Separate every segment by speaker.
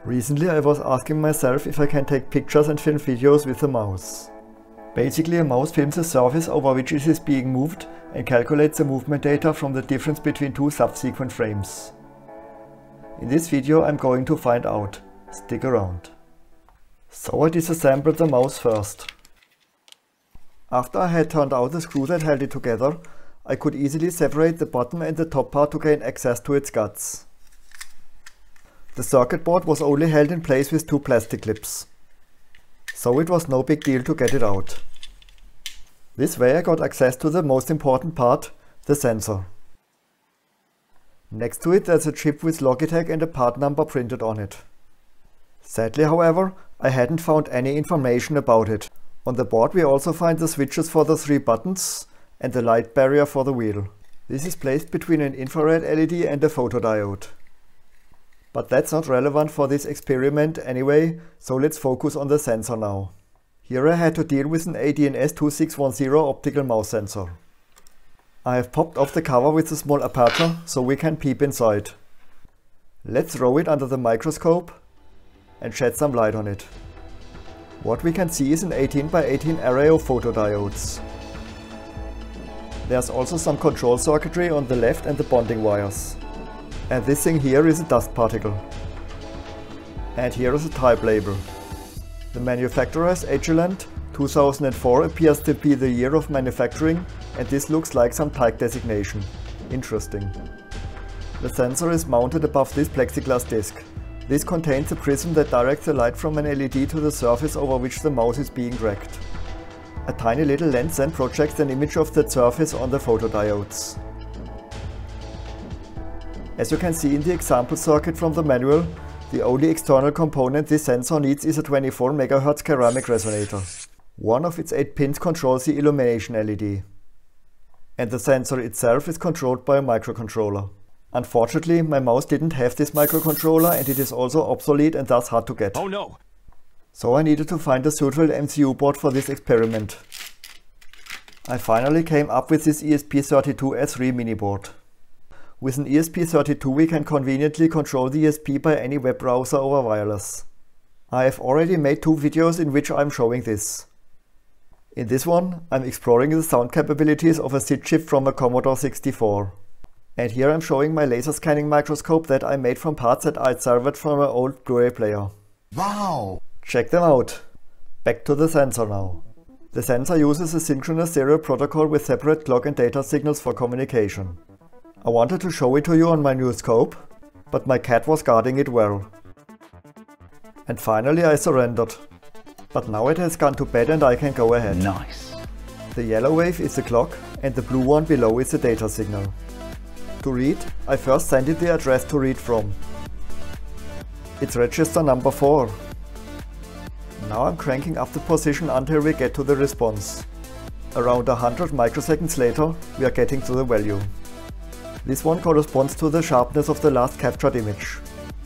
Speaker 1: Recently I was asking myself if I can take pictures and film videos with a mouse. Basically a mouse films a surface over which it is being moved and calculates the movement data from the difference between two subsequent frames. In this video I'm going to find out. Stick around. So I disassembled the mouse first. After I had turned out the screw that held it together, I could easily separate the bottom and the top part to gain access to its guts. The circuit board was only held in place with two plastic clips, so it was no big deal to get it out. This way I got access to the most important part, the sensor. Next to it there's a chip with Logitech and a part number printed on it. Sadly, however, I hadn't found any information about it. On the board we also find the switches for the 3 buttons and the light barrier for the wheel. This is placed between an infrared LED and a photodiode. But that's not relevant for this experiment anyway, so let's focus on the sensor now. Here I had to deal with an ADNS 2610 optical mouse sensor. I have popped off the cover with a small aperture so we can peep inside. Let's throw it under the microscope and shed some light on it. What we can see is an 18 by 18 array of photodiodes. There's also some control circuitry on the left and the bonding wires. And this thing here is a dust particle. And here is a type label. The manufacturer's Agilent 2004 appears to be the year of manufacturing, and this looks like some type designation. Interesting. The sensor is mounted above this plexiglass disc. This contains a prism that directs the light from an LED to the surface over which the mouse is being dragged. A tiny little lens then projects an image of that surface on the photodiodes. As you can see in the example circuit from the manual, the only external component this sensor needs is a 24 MHz ceramic resonator. One of its 8 pins controls the illumination LED. And the sensor itself is controlled by a microcontroller. Unfortunately, my mouse didn't have this microcontroller and it is also obsolete and thus hard to get.
Speaker 2: Oh no!
Speaker 1: So I needed to find a suitable MCU board for this experiment. I finally came up with this ESP32S3 mini board. With an ESP32 we can conveniently control the ESP by any web browser over wireless. I have already made 2 videos in which I am showing this. In this one I am exploring the sound capabilities of a SID chip from a Commodore 64. And here I am showing my laser scanning microscope that I made from parts that I'd salvaged from an old Blu-ray player.
Speaker 2: Wow!
Speaker 1: Check them out! Back to the sensor now. The sensor uses a synchronous serial protocol with separate clock and data signals for communication. I wanted to show it to you on my new scope, but my cat was guarding it well. And finally I surrendered. But now it has gone to bed and I can go ahead.
Speaker 2: Nice!
Speaker 1: The yellow wave is the clock and the blue one below is the data signal. To read, I first send it the address to read from. It's register number 4. Now I'm cranking up the position until we get to the response. Around 100 microseconds later we are getting to the value. This one corresponds to the sharpness of the last captured image.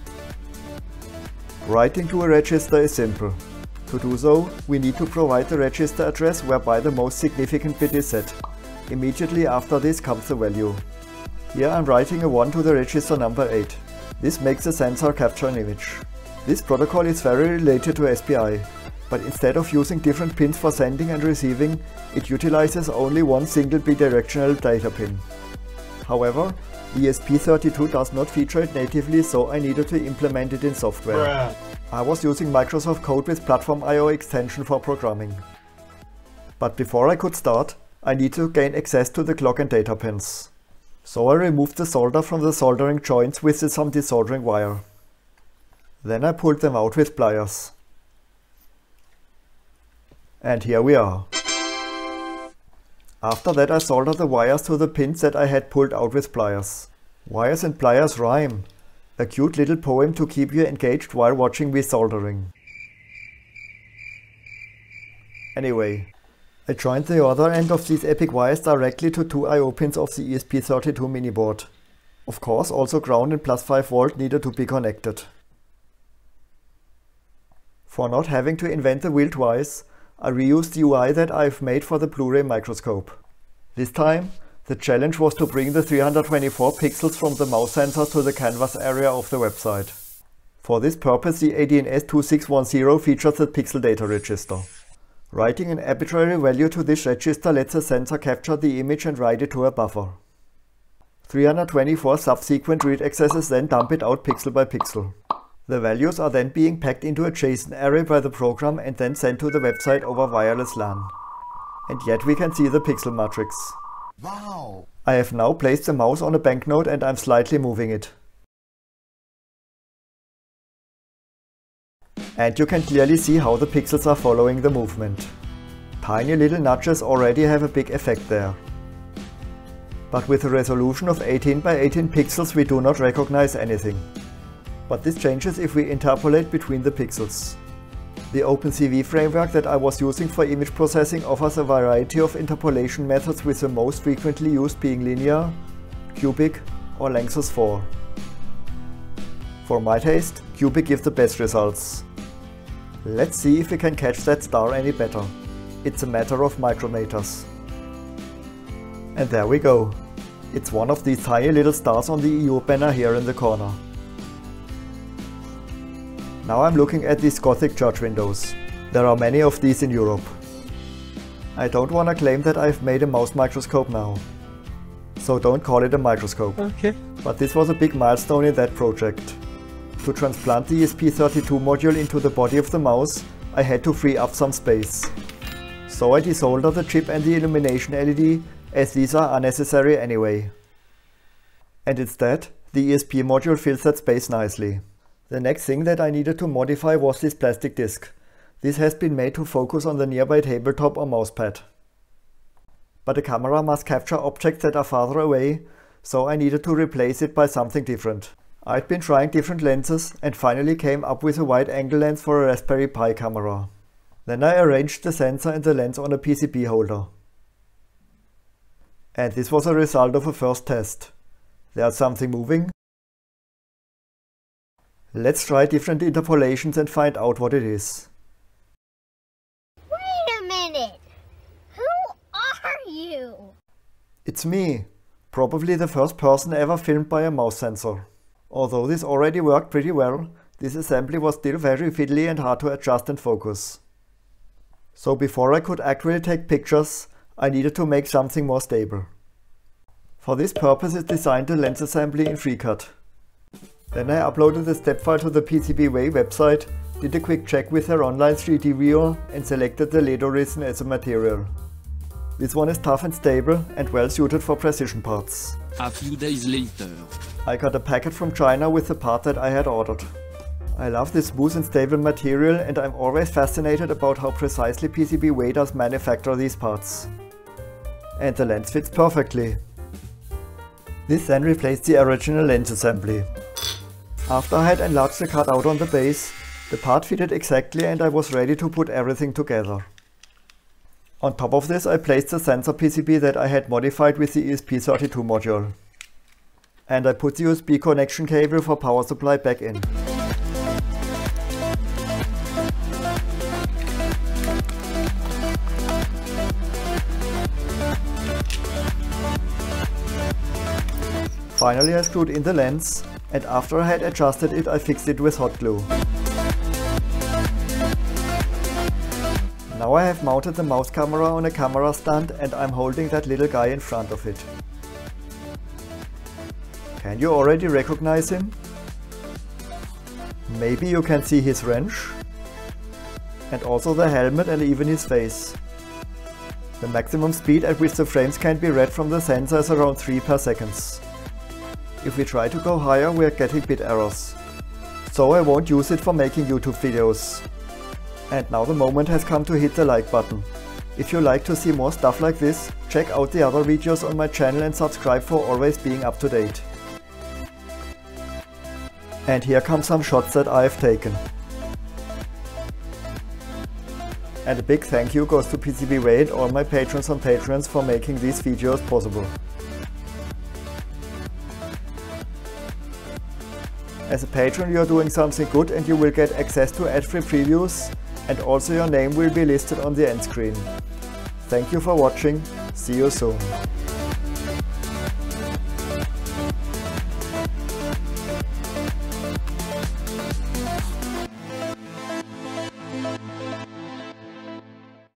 Speaker 1: Writing to a register is simple. To do so, we need to provide the register address whereby the most significant bit is set. Immediately after this comes the value. Here I'm writing a 1 to the register number 8. This makes the sensor capture an image. This protocol is very related to SPI, but instead of using different pins for sending and receiving, it utilizes only one single bidirectional data pin. However, the ESP32 does not feature it natively, so I needed to implement it in software.
Speaker 2: Bruh.
Speaker 1: I was using Microsoft Code with Platform IO extension for programming. But before I could start, I need to gain access to the clock and data pins. So I removed the solder from the soldering joints with some desoldering wire. Then I pulled them out with pliers. And here we are. After that I soldered the wires to the pins that I had pulled out with pliers. Wires and pliers rhyme. A cute little poem to keep you engaged while watching me soldering. Anyway, I joined the other end of these epic wires directly to 2 I/O pins of the ESP32 mini board. Of course also ground and +5 volt needed to be connected. For not having to invent the wheel twice, I reused the UI that I've made for the Blu-ray microscope. This time, the challenge was to bring the 324 pixels from the mouse sensor to the canvas area of the website. For this purpose, the ADNS 2610 features the pixel data register. Writing an arbitrary value to this register lets the sensor capture the image and write it to a buffer. 324 subsequent read accesses then dump it out pixel by pixel. The values are then being packed into a JSON array by the program and then sent to the website over wireless LAN. And yet we can see the pixel matrix.
Speaker 2: Wow!
Speaker 1: I have now placed the mouse on a banknote and I'm slightly moving it. And you can clearly see how the pixels are following the movement. Tiny little nudges already have a big effect there. But with a resolution of 18 by 18 pixels we do not recognize anything. But this changes if we interpolate between the pixels. The OpenCV framework that I was using for image processing offers a variety of interpolation methods, with the most frequently used being linear, cubic or Lanczos 4. For my taste, cubic gives the best results. Let's see if we can catch that star any better. It's a matter of micrometers. And there we go. It's one of these tiny little stars on the EU banner here in the corner. Now I'm looking at these Gothic church windows. There are many of these in Europe. I don't want to claim that I've made a mouse microscope now. So don't call it a microscope.
Speaker 3: Okay.
Speaker 1: But this was a big milestone in that project. To transplant the ESP32 module into the body of the mouse, I had to free up some space. So I desoldered the chip and the illumination LED, as these are unnecessary anyway. And instead, the ESP module fills that space nicely. The next thing that I needed to modify was this plastic disc. This has been made to focus on the nearby tabletop or mousepad. But the camera must capture objects that are farther away, so I needed to replace it by something different. I'd been trying different lenses and finally came up with a wide-angle lens for a Raspberry Pi camera. Then I arranged the sensor and the lens on a PCB holder. And this was a result of a first test. There's something moving. Let's try different interpolations and find out what it is.
Speaker 2: Wait a minute! Who are you?
Speaker 1: It's me, probably the first person ever filmed by a mouse sensor. Although this already worked pretty well, this assembly was still very fiddly and hard to adjust and focus. So before I could actually take pictures, I needed to make something more stable. For this purpose I designed the lens assembly in FreeCAD. Then I uploaded the step file to the PCBWay website, did a quick check with their online 3D viewer and selected the Ledo resin as a material. This one is tough and stable and well suited for precision parts.
Speaker 4: A few days later.
Speaker 1: I got a packet from China with the part that I had ordered. I love this smooth and stable material, and I'm always fascinated about how precisely PCBWay does manufacture these parts. And the lens fits perfectly. This then replaced the original lens assembly. After I had enlarged the cutout on the base, the part fitted exactly and I was ready to put everything together. On top of this I placed the sensor PCB that I had modified with the ESP32 module. And I put the USB connection cable for power supply back in. Finally I screwed in the lens, and after I had adjusted it I fixed it with hot glue. Now I have mounted the mouse camera on a camera stand and I'm holding that little guy in front of it. Can you already recognize him? Maybe you can see his wrench, and also the helmet and even his face. The maximum speed at which the frames can be read from the sensor is around 3 per second. If we try to go higher, we are getting bit errors. So I won't use it for making YouTube videos. And now the moment has come to hit the like button. If you like to see more stuff like this, check out the other videos on my channel and subscribe for always being up to date. And here come some shots that I have taken. And a big thank you goes to PCBWay and all my patrons on Patreon for making these videos possible. As a patron you are doing something good and you will get access to ad-free previews, and also your name will be listed on the end screen. Thank you for watching, see you soon.